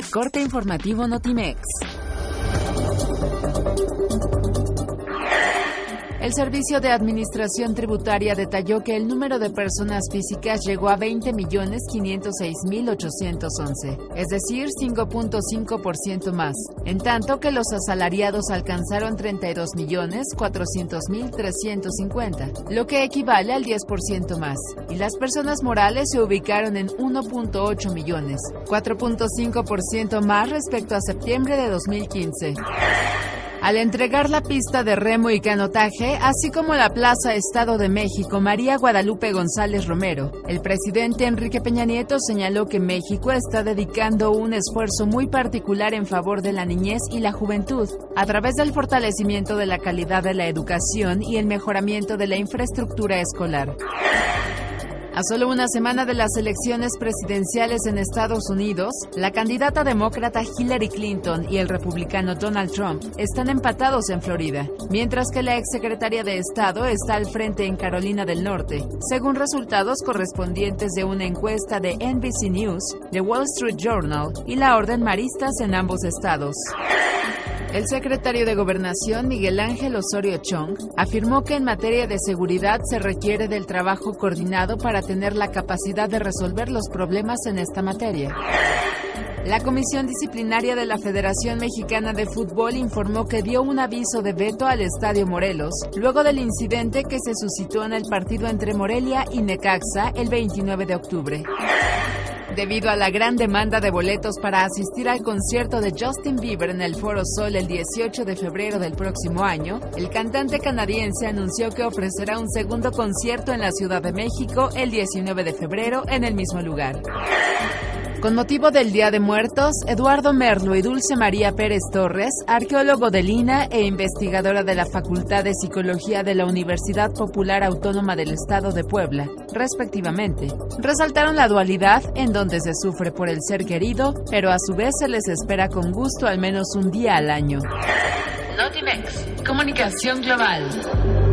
Corte informativo Notimex. El Servicio de Administración Tributaria detalló que el número de personas físicas llegó a 20.506.811, es decir, 5.5% más, en tanto que los asalariados alcanzaron 32.400.350, lo que equivale al 10% más, y las personas morales se ubicaron en 1.8 millones, 4.5% más respecto a septiembre de 2015. Al entregar la pista de remo y canotaje, así como la Plaza Estado de México María Guadalupe González Romero, el presidente Enrique Peña Nieto señaló que México está dedicando un esfuerzo muy particular en favor de la niñez y la juventud, a través del fortalecimiento de la calidad de la educación y el mejoramiento de la infraestructura escolar. A solo una semana de las elecciones presidenciales en Estados Unidos, la candidata demócrata Hillary Clinton y el republicano Donald Trump están empatados en Florida, mientras que la exsecretaria de Estado está al frente en Carolina del Norte, según resultados correspondientes de una encuesta de NBC News, The Wall Street Journal y la Orden Maristas en ambos estados. El secretario de Gobernación, Miguel Ángel Osorio Chong, afirmó que en materia de seguridad se requiere del trabajo coordinado para tener la capacidad de resolver los problemas en esta materia. La Comisión Disciplinaria de la Federación Mexicana de Fútbol informó que dio un aviso de veto al Estadio Morelos, luego del incidente que se suscitó en el partido entre Morelia y Necaxa el 29 de octubre. Debido a la gran demanda de boletos para asistir al concierto de Justin Bieber en el Foro Sol el 18 de febrero del próximo año, el cantante canadiense anunció que ofrecerá un segundo concierto en la Ciudad de México el 19 de febrero en el mismo lugar. Con motivo del Día de Muertos, Eduardo Merlo y Dulce María Pérez Torres, arqueólogo de Lina e investigadora de la Facultad de Psicología de la Universidad Popular Autónoma del Estado de Puebla, respectivamente, resaltaron la dualidad en donde se sufre por el ser querido, pero a su vez se les espera con gusto al menos un día al año. Notimex, comunicación global.